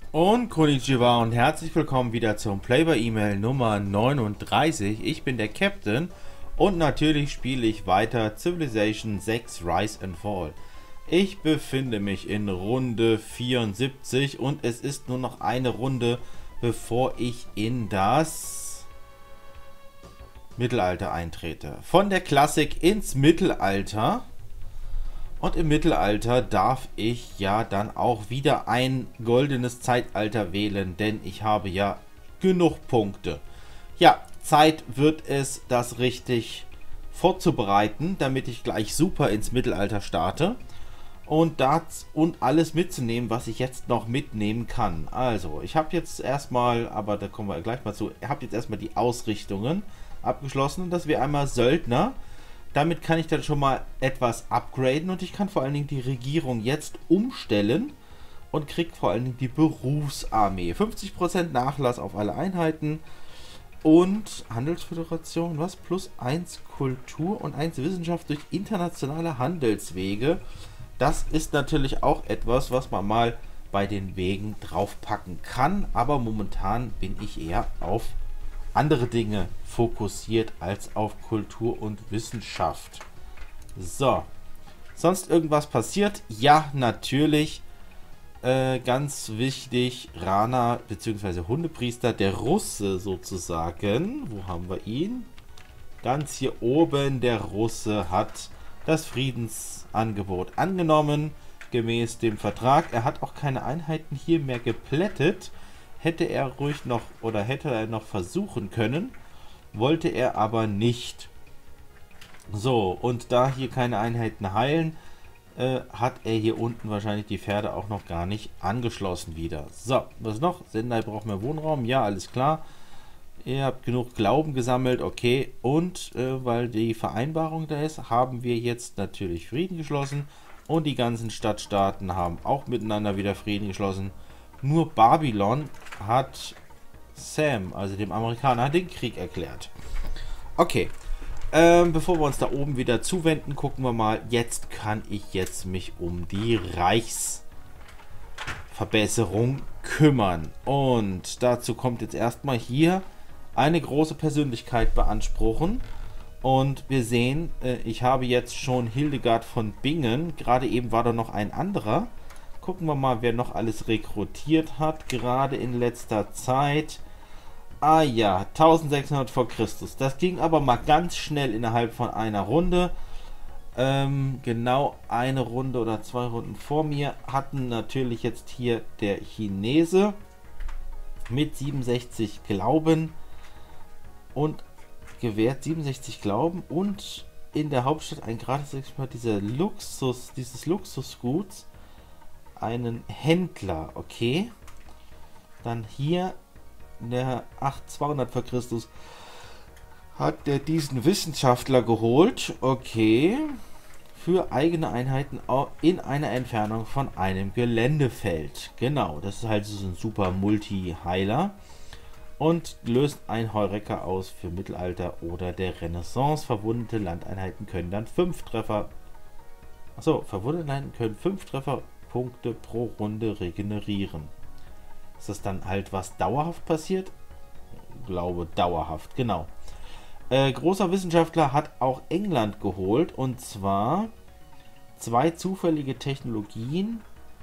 Und Konnichiwa und herzlich willkommen wieder zum Play by E-Mail Nummer 39. Ich bin der Captain und natürlich spiele ich weiter Civilization 6 Rise and Fall. Ich befinde mich in Runde 74 und es ist nur noch eine Runde, bevor ich in das Mittelalter eintrete. Von der Klassik ins Mittelalter. Und im Mittelalter darf ich ja dann auch wieder ein goldenes Zeitalter wählen, denn ich habe ja genug Punkte. Ja, Zeit wird es, das richtig vorzubereiten, damit ich gleich super ins Mittelalter starte. Und alles mitzunehmen, was ich jetzt noch mitnehmen kann. Also, ich habe jetzt erstmal, aber da kommen wir gleich mal zu, ich habe jetzt erstmal die Ausrichtungen abgeschlossen. Und das wäre einmal Söldner. Damit kann ich dann schon mal etwas upgraden und ich kann vor allen Dingen die Regierung jetzt umstellen und kriege vor allen Dingen die Berufsarmee. 50% Nachlass auf alle Einheiten und Handelsföderation, was? Plus 1 Kultur und 1 Wissenschaft durch internationale Handelswege. Das ist natürlich auch etwas, was man mal bei den Wegen draufpacken kann, aber momentan bin ich eher auf andere Dinge fokussiert als auf Kultur und Wissenschaft. So. Sonst irgendwas passiert? Ja, natürlich. Ganz wichtig, Rana bzw. Hundepriester, der Russe sozusagen. Wo haben wir ihn? Ganz hier oben, der Russe hat das Friedensangebot angenommen, gemäß dem Vertrag. Er hat auch keine Einheiten hier mehr geplättet. Hätte er ruhig noch oder hätte er noch versuchen können, wollte er aber nicht. So, und da hier keine Einheiten heilen, hat er hier unten wahrscheinlich die Pferde auch noch gar nicht angeschlossen wieder. So, was noch? Sendai braucht mehr Wohnraum. Ja, alles klar. Ihr habt genug Glauben gesammelt, okay. Und weil die Vereinbarung da ist, haben wir jetzt natürlich Frieden geschlossen. Und die ganzen Stadtstaaten haben auch miteinander wieder Frieden geschlossen. Nur Babylon hat Sam, also dem Amerikaner, den Krieg erklärt. Okay, bevor wir uns da oben wieder zuwenden, gucken wir mal. Jetzt kann ich jetzt mich um die Reichsverbesserung kümmern. Und dazu kommt jetzt erstmal hier eine große Persönlichkeit beanspruchen. Und wir sehen, ich habe jetzt schon Hildegard von Bingen. Gerade eben war da noch ein anderer. Gucken wir mal, wer noch alles rekrutiert hat, gerade in letzter Zeit. Ah ja, 1600 vor Christus. Das ging aber mal ganz schnell innerhalb von einer Runde. Genau eine Runde oder 2 Runden vor mir hatten natürlich jetzt hier der Chinese mit 67 Glauben und gewährt 67 Glauben und in der Hauptstadt ein gratis Export dieses Luxusguts. Einen Händler, okay. Dann hier der 8200 vor Christus hat der diesen Wissenschaftler geholt, okay, für eigene Einheiten in einer Entfernung von einem Geländefeld. Genau, das ist halt so ein super Multi-Heiler und löst ein Heureka aus für Mittelalter oder der Renaissance. Verwundete Landeinheiten können dann 5 Treffer. Achso, verwundete Einheiten können 5 Treffer Punkte pro Runde regenerieren. Ist das dann halt was dauerhaft passiert? Ich glaube dauerhaft, genau. Großer Wissenschaftler hat auch England geholt und zwar 2 zufällige Technologien,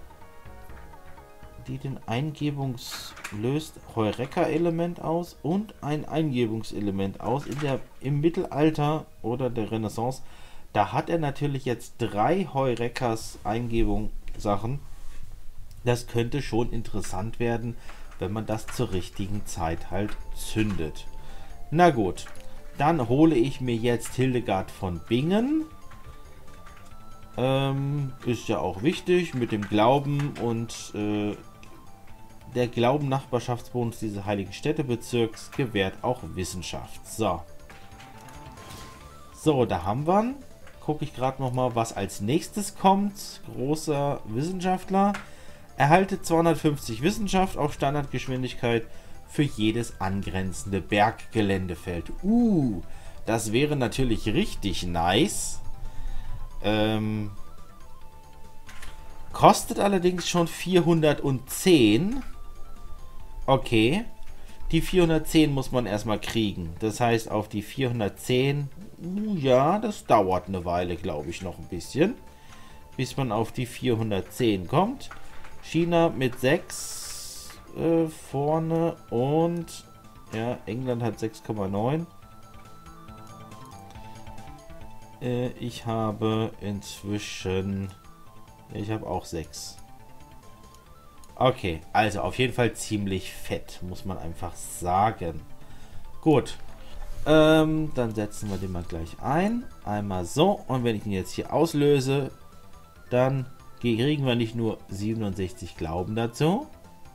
die den löst Heureka-Element aus und ein Eingebungselement aus im Mittelalter oder der Renaissance. Da hat er natürlich jetzt 3 Heurekas Eingebung Sachen. Das könnte schon interessant werden, wenn man das zur richtigen Zeit halt zündet. Na gut, dann hole ich mir jetzt Hildegard von Bingen. Ist ja auch wichtig mit dem Glauben und der Glauben-Nachbarschaftsbonus dieses heiligen Städtebezirks gewährt auch Wissenschaft. So, da haben wir ihn. Gucke ich gerade noch mal, was als nächstes kommt. Großer Wissenschaftler. Erhalte 250 Wissenschaft auf Standardgeschwindigkeit für jedes angrenzende Berggeländefeld. Das wäre natürlich richtig nice. Kostet allerdings schon 410. Okay. Die 410 muss man erstmal kriegen. Das heißt, auf die 410, ja, das dauert eine Weile, glaube ich, noch ein bisschen. Bis man auf die 410 kommt. China mit 6 vorne und ja, England hat 6,9. Ich habe inzwischen... Ich habe auch 6. Okay, also auf jeden Fall ziemlich fett, muss man einfach sagen. Gut, dann setzen wir den mal gleich ein. Einmal so. Und wenn ich ihn jetzt hier auslöse, dann kriegen wir nicht nur 67 Glauben dazu,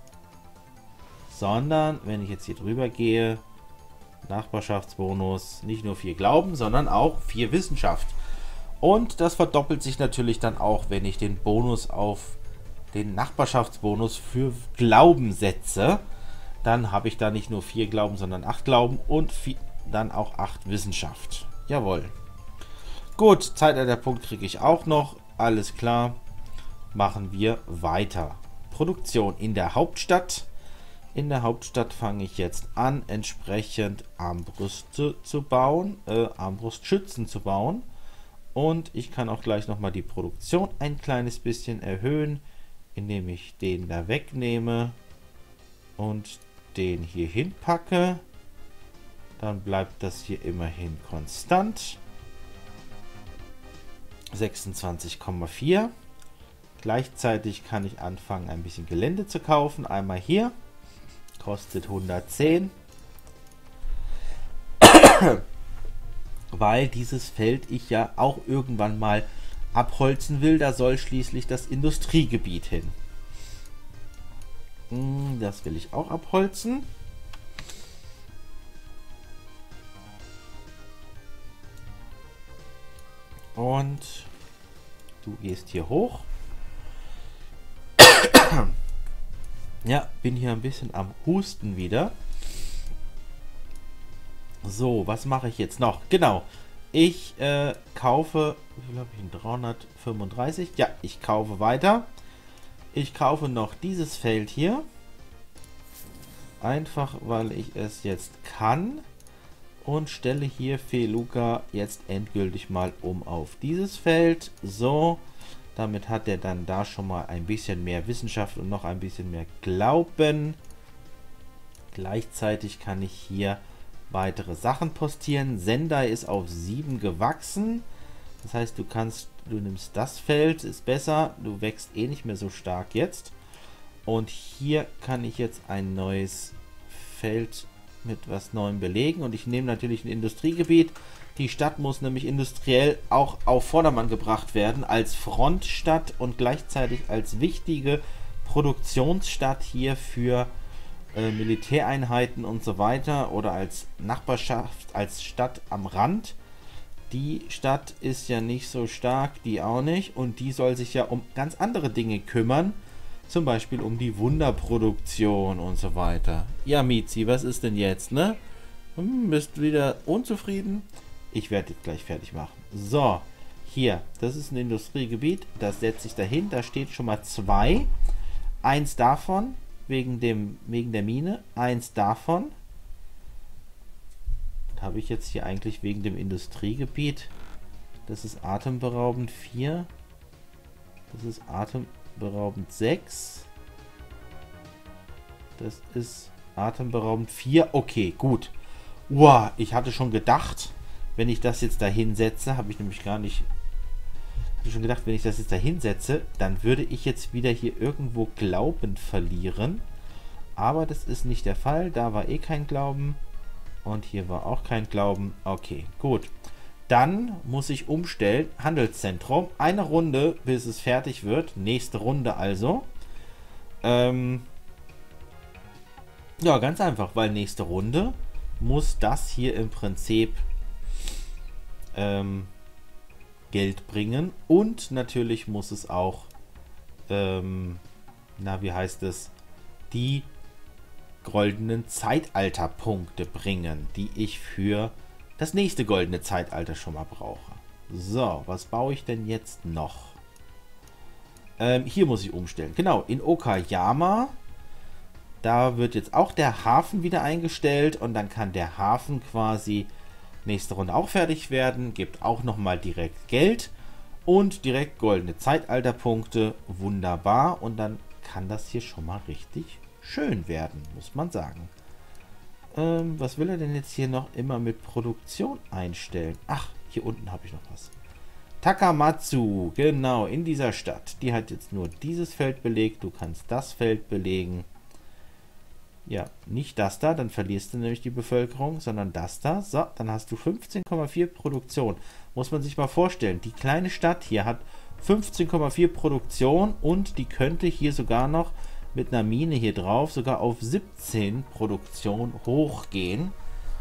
sondern wenn ich jetzt hier drüber gehe, Nachbarschaftsbonus, nicht nur 4 Glauben, sondern auch 4 Wissenschaft. Und das verdoppelt sich natürlich dann auch, wenn ich den Bonus auf den Nachbarschaftsbonus für Glauben setze. Dann habe ich da nicht nur 4 Glauben, sondern 8 Glauben und dann auch 8 Wissenschaft. Jawohl. Gut, Zeitalterpunkt kriege ich auch noch. Alles klar. Machen wir weiter. Produktion in der Hauptstadt. In der Hauptstadt fange ich jetzt an, entsprechend Armbrüste zu bauen, Armbrustschützen zu bauen. Und ich kann auch gleich nochmal die Produktion ein kleines bisschen erhöhen, indem ich den da wegnehme und den hier hinpacke. Dann bleibt das hier immerhin konstant. 26,4. Gleichzeitig kann ich anfangen, ein bisschen Gelände zu kaufen. Einmal hier. Kostet 110. Weil dieses Feld ich ja auch irgendwann mal abholzen will. Da soll schließlich das Industriegebiet hin. Das will ich auch abholzen. Und du gehst hier hoch. Ja, bin hier ein bisschen am Husten wieder. So, was mache ich jetzt noch? Genau, ich kaufe, wie viel habe ich? 335. Ja, ich kaufe weiter. Ich kaufe noch dieses Feld hier. Einfach, weil ich es jetzt kann. Und stelle hier Feluca jetzt endgültig mal um auf dieses Feld. So, damit hat er dann da schon mal ein bisschen mehr Wissenschaft und noch ein bisschen mehr Glauben. Gleichzeitig kann ich hier weitere Sachen postieren. Sendai ist auf 7 gewachsen. Das heißt, du nimmst das Feld, ist besser. Du wächst eh nicht mehr so stark jetzt. Und hier kann ich jetzt ein neues Feld mit was Neuem belegen. Und ich nehme natürlich ein Industriegebiet. Die Stadt muss nämlich industriell auch auf Vordermann gebracht werden, als Frontstadt und gleichzeitig als wichtige Produktionsstadt hier für Militäreinheiten und so weiter oder als Nachbarschaft, als Stadt am Rand. Die Stadt ist ja nicht so stark, die auch nicht, und die soll sich ja um ganz andere Dinge kümmern, zum Beispiel um die Wunderproduktion und so weiter. Ja, Mizi, was ist denn jetzt, ne? Bist wieder unzufrieden? Ich werde jetzt gleich fertig machen. So, hier, das ist ein Industriegebiet, das setze ich dahin, da steht schon mal 2. Eins davon wegen der Mine, eins davon. Habe ich jetzt hier eigentlich wegen dem Industriegebiet. Das ist atemberaubend 4. Das ist atemberaubend 6. Das ist atemberaubend 4. Okay, gut. Wow, ich hatte schon gedacht, wenn ich das jetzt da hinsetze, habe ich nämlich gar nicht... Ich schon gedacht, wenn ich das jetzt da hinsetze, dann würde ich jetzt wieder hier irgendwo Glauben verlieren. Aber das ist nicht der Fall. Da war eh kein Glauben. Und hier war auch kein Glauben. Okay, gut. Dann muss ich umstellen. Handelszentrum. Eine Runde, bis es fertig wird. Nächste Runde also. Ja, ganz einfach, weil nächste Runde muss das hier im Prinzip Geld bringen. Und natürlich muss es auch, wie heißt es, die goldenen Zeitalterpunkte bringen, die ich für das nächste goldene Zeitalter schon mal brauche. So, was baue ich denn jetzt noch? Hier muss ich umstellen. Genau, in Okayama Da wird jetzt auch der Hafen wieder eingestellt und dann kann der Hafen quasi nächste Runde auch fertig werden. Gibt auch nochmal direkt Geld und direkt goldene Zeitalterpunkte. Wunderbar. Und dann kann das hier schon mal richtig schön werden, muss man sagen. Was will er denn jetzt hier noch immer mit Produktion einstellen? Ach, hier unten habe ich noch was. Takamatsu, genau, in dieser Stadt. Die hat jetzt nur dieses Feld belegt. Du kannst das Feld belegen. Ja, nicht das da, dann verlierst du nämlich die Bevölkerung, sondern das da. So, dann hast du 15,4 Produktion. Muss man sich mal vorstellen, die kleine Stadt hier hat 15,4 Produktion und die könnte hier sogar noch mit einer Mine hier drauf sogar auf 17 Produktion hochgehen.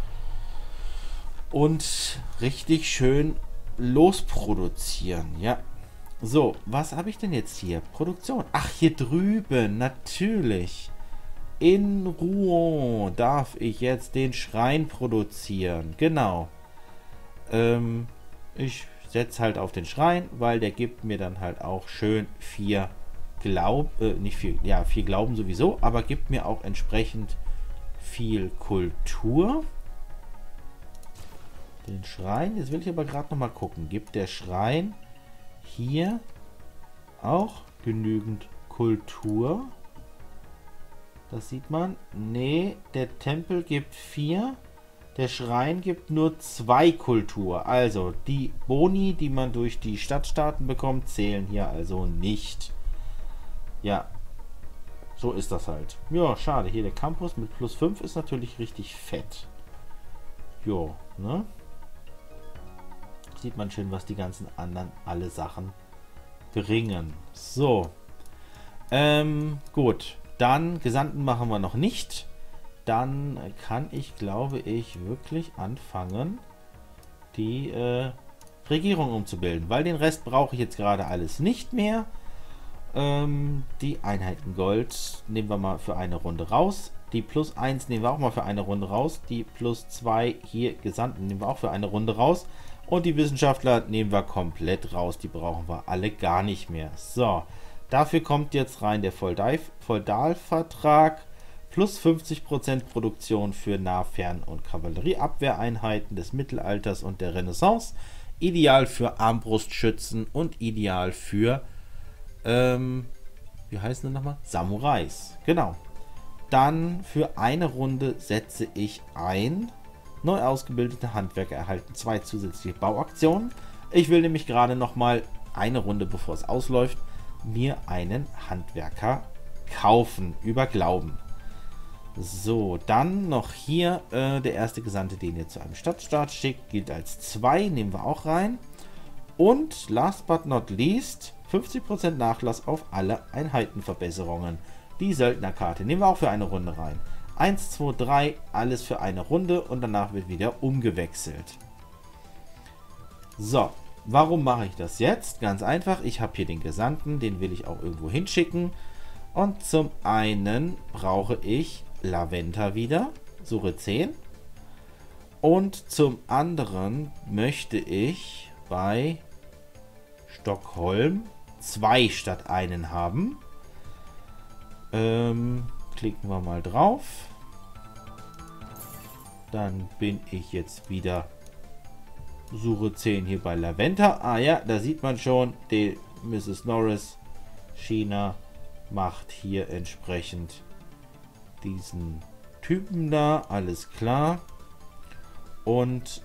Und richtig schön losproduzieren, ja. So, was habe ich denn jetzt hier? Produktion. Ach, hier drüben, natürlich. In Rouen darf ich jetzt den Schrein produzieren. Genau. Ich setze halt auf den Schrein, weil der gibt mir dann halt auch schön 4 Glauben, nicht viel, ja, 4 Glauben sowieso, aber gibt mir auch entsprechend viel Kultur. Den Schrein, jetzt will ich aber gerade noch mal gucken. Gibt der Schrein hier auch genügend Kultur? Das sieht man. Nee, der Tempel gibt 4. Der Schrein gibt nur 2 Kultur. Also die Boni, die man durch die Stadtstaaten bekommt, zählen hier also nicht. Ja, so ist das halt. Ja, schade. Hier der Campus mit plus 5 ist natürlich richtig fett. Jo, ne? Sieht man schön, was die ganzen anderen alle Sachen bringen. So. Gut. Dann Gesandten machen wir noch nicht. Dann kann ich, glaube ich, wirklich anfangen, die Regierung umzubilden. Weil den Rest brauche ich jetzt gerade alles nicht mehr. Die Einheiten Gold nehmen wir mal für eine Runde raus. Die plus 1 nehmen wir auch mal für eine Runde raus. Die plus 2 hier Gesandten nehmen wir auch für eine Runde raus. Und die Wissenschaftler nehmen wir komplett raus. Die brauchen wir alle gar nicht mehr. So, dafür kommt jetzt rein der Feudalvertrag. Plus 50% Produktion für Nah-, Fern- und Kavallerieabwehreinheiten des Mittelalters und der Renaissance. Ideal für Armbrustschützen und ideal für, wie heißen die nochmal? Samurais. Genau. Dann für eine Runde setze ich ein. Neu ausgebildete Handwerker erhalten 2 zusätzliche Bauaktionen. Ich will nämlich gerade nochmal eine Runde, bevor es ausläuft, mir einen Handwerker kaufen über Glauben. So, dann noch hier der erste Gesandte, den ihr zu einem Stadtstaat schickt, gilt als 2, nehmen wir auch rein. Und last but not least, 50% Nachlass auf alle Einheitenverbesserungen. Die Söldnerkarte nehmen wir auch für eine Runde rein. 1, 2, 3, alles für eine Runde und danach wird wieder umgewechselt. So, warum mache ich das jetzt? Ganz einfach, ich habe hier den Gesandten, den will ich auch irgendwo hinschicken. Und zum einen brauche ich Laventa wieder, Suche 10. Und zum anderen möchte ich bei Stockholm 2 statt einen haben. Klicken wir mal drauf. Dann bin ich jetzt wieder Suche 10 hier bei Laventa. Ah ja, da sieht man schon, die Mrs. Norris China macht hier entsprechend diesen Typen da. Alles klar. Und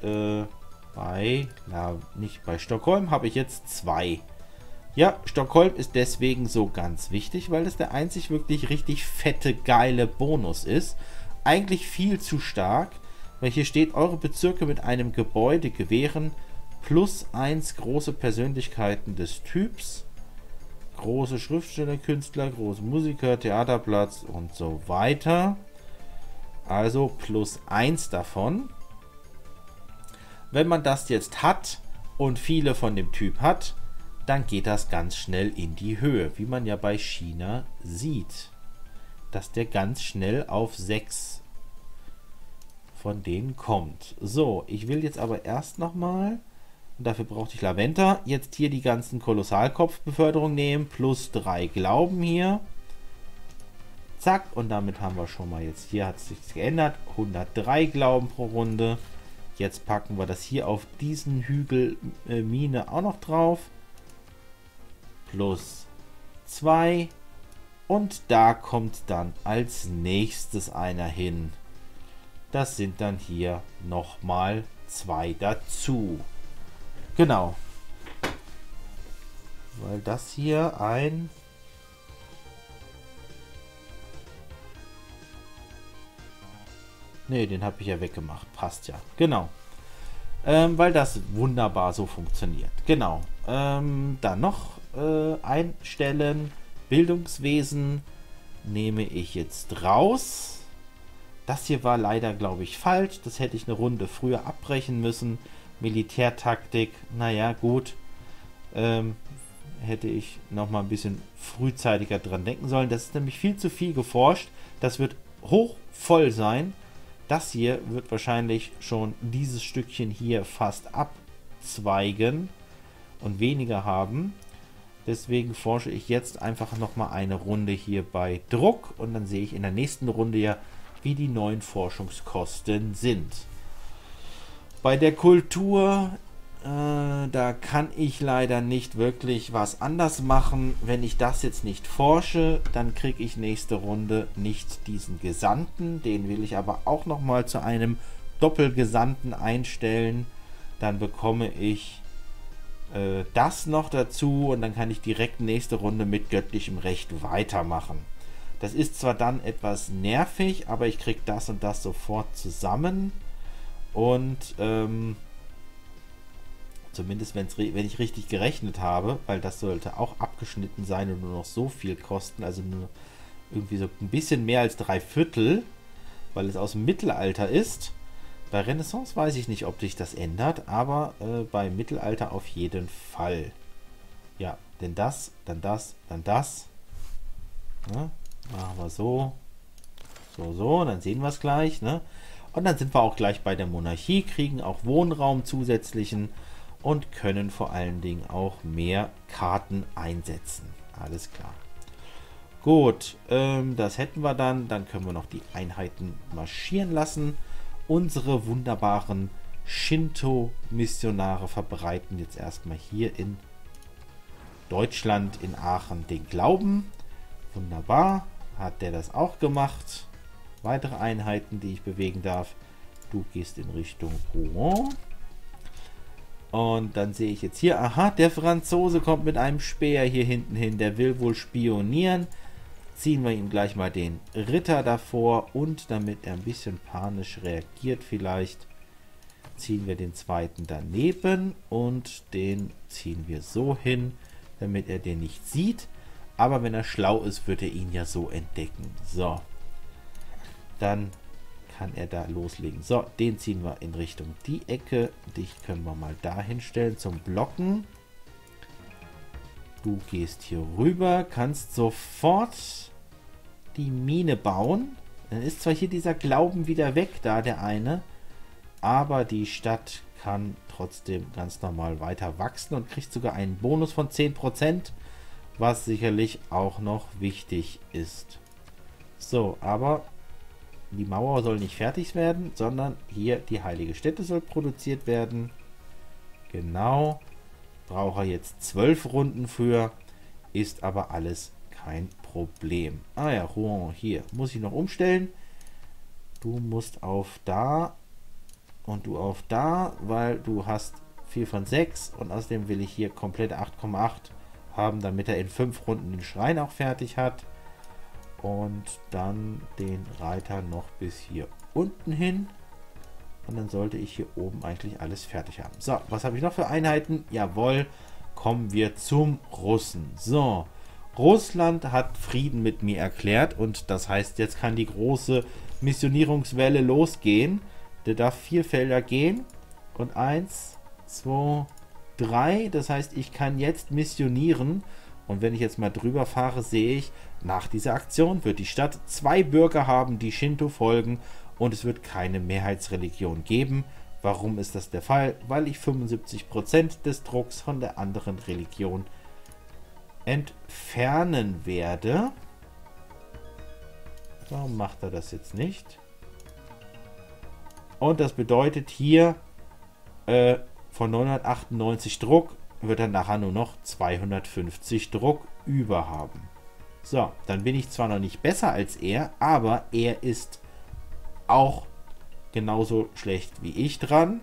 nicht bei Stockholm habe ich jetzt 2. Ja, Stockholm ist deswegen so ganz wichtig, weil das der einzig wirklich richtig fette, geile Bonus ist. Eigentlich viel zu stark, weil hier steht, eure Bezirke mit einem Gebäude gewähren plus 1 große Persönlichkeiten des Typs, große Schriftsteller, Künstler, große Musiker, Theaterplatz und so weiter. Also plus 1 davon. Wenn man das jetzt hat und viele von dem Typ hat, dann geht das ganz schnell in die Höhe, wie man ja bei China sieht, dass der ganz schnell auf 6 von denen kommt. So, ich will jetzt aber erst nochmal, und dafür brauchte ich Laventa, jetzt hier die ganzen Kolossalkopfbeförderung nehmen, plus 3 Glauben hier, Zack, und damit haben wir schon mal jetzt, hier hat es sich geändert, 103 Glauben pro Runde. Jetzt packen wir das hier auf diesen Hügel Mine auch noch drauf. Plus 2. Und da kommt dann als nächstes einer hin. Das sind dann hier nochmal 2 dazu. Genau. Weil das hier ein... Ne, den habe ich ja weggemacht. Passt ja. Genau. Weil das wunderbar so funktioniert. Genau. Dann noch einstellen. Bildungswesen nehme ich jetzt raus. Das hier war leider, glaube ich, falsch. Das hätte ich eine Runde früher abbrechen müssen. Militärtaktik, naja, gut. Hätte ich noch mal ein bisschen frühzeitiger dran denken sollen. Das ist nämlich viel zu viel geforscht. Das wird hochvoll sein. Das hier wird wahrscheinlich schon dieses Stückchen hier fast abzweigen und weniger haben. Deswegen forsche ich jetzt einfach noch mal eine Runde hier bei Druck und dann sehe ich in der nächsten Runde ja, wie die neuen Forschungskosten sind. Bei der Kultur, da kann ich leider nicht wirklich was anders machen. Wenn ich das jetzt nicht forsche, dann kriege ich nächste Runde nicht diesen Gesandten. Den will ich aber auch noch mal zu einem Doppelgesandten einstellen. Dann bekomme ich das noch dazu und dann kann ich direkt nächste Runde mit göttlichem Recht weitermachen. Das ist zwar dann etwas nervig, aber ich kriege das und das sofort zusammen und zumindest wenn ich richtig gerechnet habe, weil das sollte auch abgeschnitten sein und nur noch so viel kosten, also nur irgendwie so ein bisschen mehr als 3/4, weil es aus dem Mittelalter ist. Bei Renaissance weiß ich nicht, ob sich das ändert, aber bei Mittelalter auf jeden Fall. Ja, denn das, dann das, dann das. Ja, machen wir so. So, dann sehen wir es gleich. Ne? Und dann sind wir auch gleich bei der Monarchie, kriegen auch Wohnraum zusätzlichen und können vor allen Dingen auch mehr Karten einsetzen. Alles klar. Gut, das hätten wir dann. Dann können wir noch die Einheiten marschieren lassen. Unsere wunderbaren Shinto-Missionare verbreiten jetzt erstmal hier in Deutschland, in Aachen, den Glauben. Wunderbar, hat der das auch gemacht. Weitere Einheiten, die ich bewegen darf. Du gehst in Richtung Rouen. Und dann sehe ich jetzt hier, aha, der Franzose kommt mit einem Speer hier hinten hin. Der will wohl spionieren. Ziehen wir ihm gleich mal den Ritter davor und damit er ein bisschen panisch reagiert vielleicht, ziehen wir den zweiten daneben und den ziehen wir so hin, damit er den nicht sieht. Aber wenn er schlau ist, wird er ihn ja so entdecken. So, dann kann er da loslegen. So, den ziehen wir in Richtung die Ecke. Dich können wir mal da hinstellen zum Blocken. Du gehst hier rüber, kannst sofort die Mine bauen. Dann ist zwar hier dieser Glauben wieder weg, da der eine, aber die Stadt kann trotzdem ganz normal weiter wachsen und kriegt sogar einen Bonus von 10%, was sicherlich auch noch wichtig ist. So, aber die Mauer soll nicht fertig werden, sondern hier die heilige Stätte soll produziert werden. Genau. Brauche er jetzt 12 Runden für, ist aber alles kein Problem. Ah ja, Rouen, hier muss ich noch umstellen. Du musst auf da und du auf da, weil du hast 4 von 6 und außerdem will ich hier komplett 8,8 haben, damit er in 5 Runden den Schrein auch fertig hat. Und dann den Reiter noch bis hier unten hin. Und dann sollte ich hier oben eigentlich alles fertig haben. So, was habe ich noch für Einheiten? Jawohl, kommen wir zum Russen. So, Russland hat Frieden mit mir erklärt. Und das heißt, jetzt kann die große Missionierungswelle losgehen. Der darf 4 Felder gehen. Und 1, 2, 3. Das heißt, ich kann jetzt missionieren. Und wenn ich jetzt mal drüber fahre, sehe ich, nach dieser Aktion wird die Stadt 2 Bürger haben, die Shinto folgen. Und es wird keine Mehrheitsreligion geben. Warum ist das der Fall? Weil ich 75% des Drucks von der anderen Religion entfernen werde. Warum macht er das jetzt nicht? Und das bedeutet hier von 998 Druck wird er nachher nur noch 250 Druck über haben. So, dann bin ich zwar noch nicht besser als er, aber er ist auch genauso schlecht wie ich dran.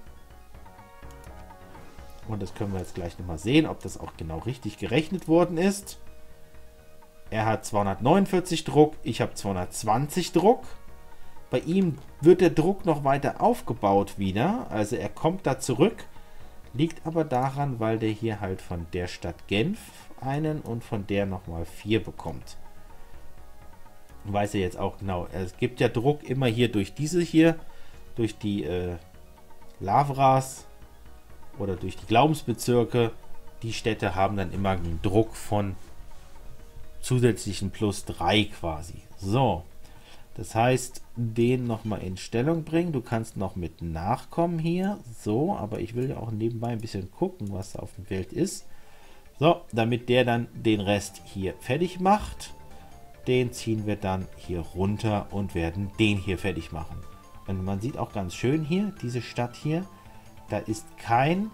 Und das können wir jetzt gleich nochmal sehen, ob das auch genau richtig gerechnet worden ist. Er hat 249 Druck, ich habe 220 Druck. Bei ihm wird der Druck noch weiter aufgebaut wieder, also er kommt da zurück. Liegt aber daran, weil der hier halt von der Stadt Genf einen und von der nochmal 4 bekommt. Weiß er jetzt auch genau. Es gibt ja Druck immer hier durch diese hier, durch die Lavras oder durch die Glaubensbezirke. Die Städte haben dann immer einen Druck von zusätzlichen +3 quasi. So, das heißt, den nochmal in Stellung bringen. Du kannst noch mit nachkommen hier. So, aber ich will ja auch nebenbei ein bisschen gucken, was da auf dem Feld ist. So, damit der dann den Rest hier fertig macht. Den ziehen wir dann hier runter und werden den hier fertig machen. Und man sieht auch ganz schön hier, diese Stadt hier, da ist kein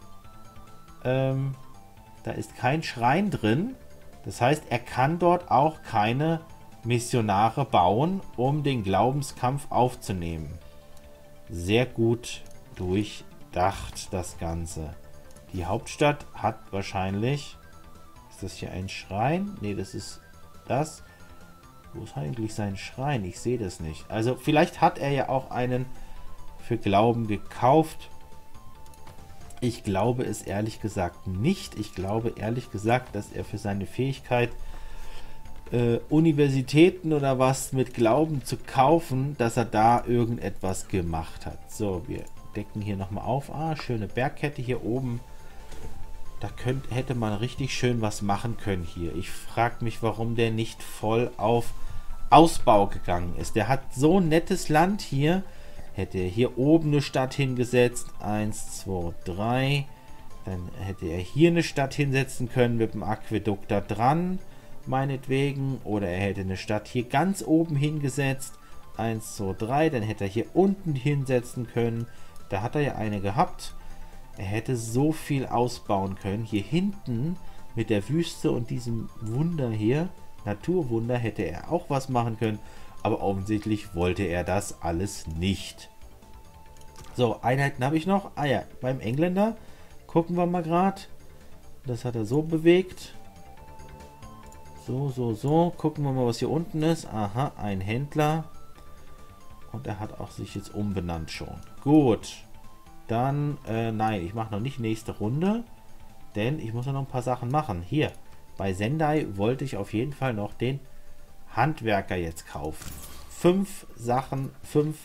Schrein drin. Das heißt, er kann dort auch keine Missionare bauen, um den Glaubenskampf aufzunehmen. Sehr gut durchdacht das Ganze. Die Hauptstadt hat wahrscheinlich... Ist das hier ein Schrein? Ne, das ist das. Wo ist eigentlich sein Schrein? Ich sehe das nicht. Also vielleicht hat er ja auch einen für Glauben gekauft. Ich glaube es ehrlich gesagt nicht. Ich glaube ehrlich gesagt, dass er für seine Fähigkeit Universitäten oder was mit Glauben zu kaufen, dass er da irgendetwas gemacht hat. So, wir decken hier nochmal auf. Ah, schöne Bergkette hier oben. Da hätte man richtig schön was machen können hier. Ich frage mich, warum der nicht voll auf Ausbau gegangen ist. Der hat so ein nettes Land hier. Hätte er hier oben eine Stadt hingesetzt. 1, 2, 3. Dann hätte er hier eine Stadt hinsetzen können mit dem Aquädukt da dran. Meinetwegen. Oder er hätte eine Stadt hier ganz oben hingesetzt. 1, 2, 3. Dann hätte er hier unten hinsetzen können. Da hat er ja eine gehabt. Er hätte so viel ausbauen können. Hier hinten mit der Wüste und diesem Wunder hier, Naturwunder, hätte er auch was machen können. Aber offensichtlich wollte er das alles nicht. So, Einheiten habe ich noch. Ah ja, beim Engländer. Gucken wir mal gerade. Das hat er so bewegt. So, so, so. Gucken wir mal, was hier unten ist. Aha, ein Händler. Und er hat auch sich jetzt umbenannt schon. Gut. Dann, nein, ich mache noch nicht nächste Runde. Denn ich muss noch ein paar Sachen machen. Hier, bei Sendai wollte ich auf jeden Fall noch den Handwerker jetzt kaufen. 5 Sachen, 5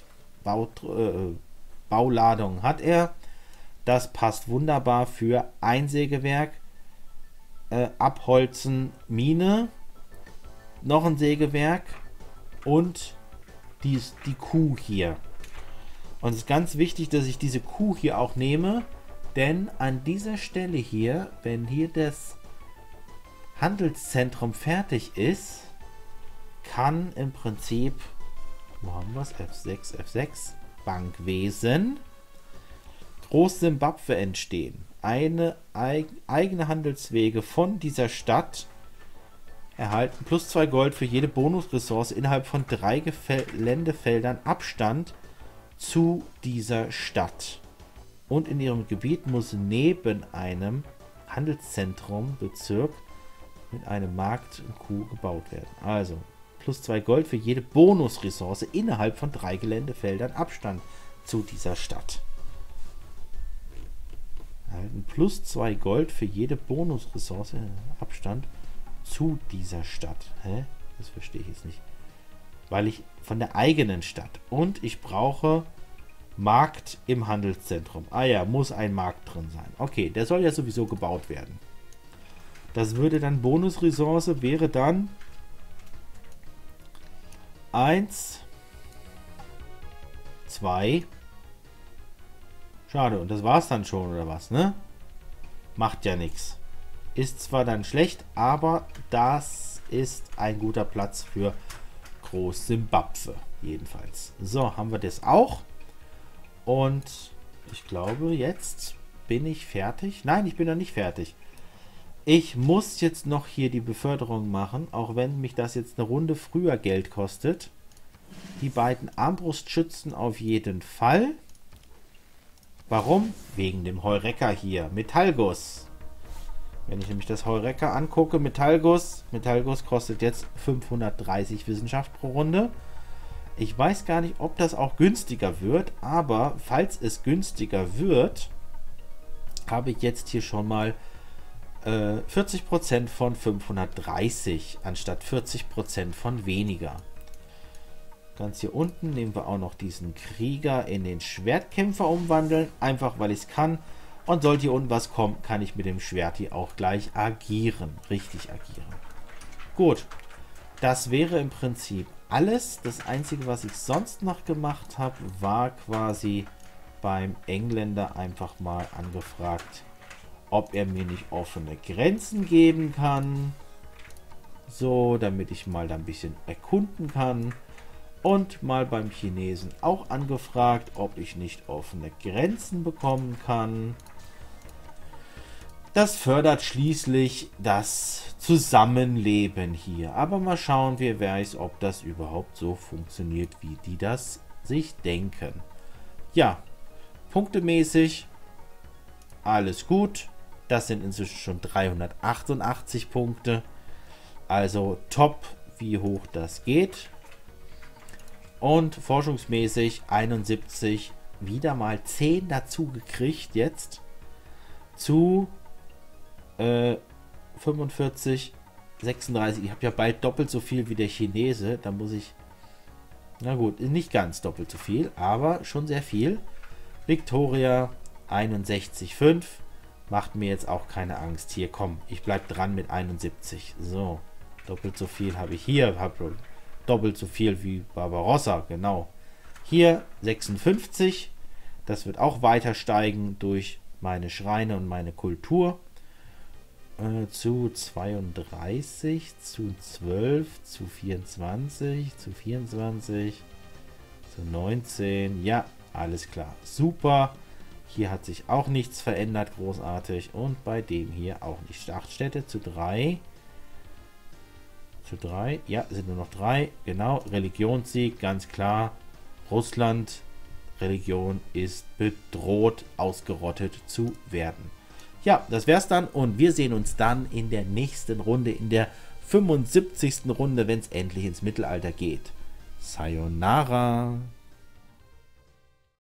Bauladungen hat er. Das passt wunderbar für Einsägewerk, Abholzen, Mine, noch ein Sägewerk und die Kuh hier. Und es ist ganz wichtig, dass ich diese Kuh hier auch nehme, denn an dieser Stelle hier, wenn hier das Handelszentrum fertig ist, kann im Prinzip, wo haben wir es? F6, F6, Bankwesen, Groß-Simbabwe entstehen. Eigene Handelswege von dieser Stadt erhalten +2 Gold für jede Bonusressource innerhalb von 3 Geländefeldern Abstand zu dieser Stadt. Und in ihrem Gebiet muss neben einem Handelszentrum, Bezirk, mit einem Markt und Kuh gebaut werden. Also +2 Gold für jede Bonusressource innerhalb von 3 Geländefeldern Abstand zu dieser Stadt. Erhalten +2 Gold für jede Bonusressource Abstand zu dieser Stadt. Hä? Das verstehe ich jetzt nicht. Weil ich von der eigenen Stadt. Und ich brauche Markt im Handelszentrum. Ah ja, muss ein Markt drin sein. Okay, der soll ja sowieso gebaut werden. Das würde dann Bonusressource, wäre dann 1, 2. Schade, und das war's dann schon, oder was, ne? Macht ja nichts. Ist zwar dann schlecht, aber das ist ein guter Platz für Groß Simbabwe jedenfalls. So, haben wir das auch. Und ich glaube, jetzt bin ich fertig. Nein, ich bin noch nicht fertig. Ich muss jetzt noch hier die Beförderung machen, auch wenn mich das jetzt eine Runde früher Geld kostet. Die beiden Armbrustschützen auf jeden Fall. Warum? Wegen dem Heureka hier. Metallguss. Wenn ich nämlich das Heureka angucke, Metallguss kostet jetzt 530 Wissenschaft pro Runde. Ich weiß gar nicht, ob das auch günstiger wird, aber falls es günstiger wird, habe ich jetzt hier schon mal 40% von 530 anstatt 40% von weniger. Ganz hier unten nehmen wir auch noch diesen Krieger in den Schwertkämpfer umwandeln, einfach weil ich es kann. Und sollte hier unten was kommen, kann ich mit dem Schwert hier auch gleich agieren, richtig agieren. Gut, das wäre im Prinzip alles. Das Einzige, was ich sonst noch gemacht habe, war quasi beim Engländer einfach mal angefragt, ob er mir nicht offene Grenzen geben kann. So, damit ich mal da ein bisschen erkunden kann. Und mal beim Chinesen auch angefragt, ob ich nicht offene Grenzen bekommen kann. Das fördert schließlich das Zusammenleben hier. Aber mal schauen, wer weiß, ob das überhaupt so funktioniert, wie die das sich denken. Ja, punktemäßig alles gut. Das sind inzwischen schon 388 Punkte. Also top, wie hoch das geht. Und forschungsmäßig 71, wieder mal 10 dazu gekriegt jetzt. Zu 45, 36. Ich habe ja bald doppelt so viel wie der Chinese. Da muss ich, na gut, nicht ganz doppelt so viel, aber schon sehr viel. Victoria 61,5. Macht mir jetzt auch keine Angst. Hier, komm, ich bleibe dran mit 71. So, doppelt so viel habe ich hier. Doppelt so viel wie Barbarossa, genau. Hier 56. Das wird auch weiter steigen durch meine Schreine und meine Kultur. Zu 32, zu 12, zu 24, zu 24, zu 19. Ja, alles klar. Super. Hier hat sich auch nichts verändert, großartig. Und bei dem hier auch nicht. Startstätte zu 3. Zu 3. Ja, sind nur noch 3. Genau. Religionssieg, ganz klar. Russland, Religion ist bedroht, ausgerottet zu werden. Ja, das wär's dann. Und wir sehen uns dann in der nächsten Runde, in der 75. Runde, wenn es endlich ins Mittelalter geht. Sayonara.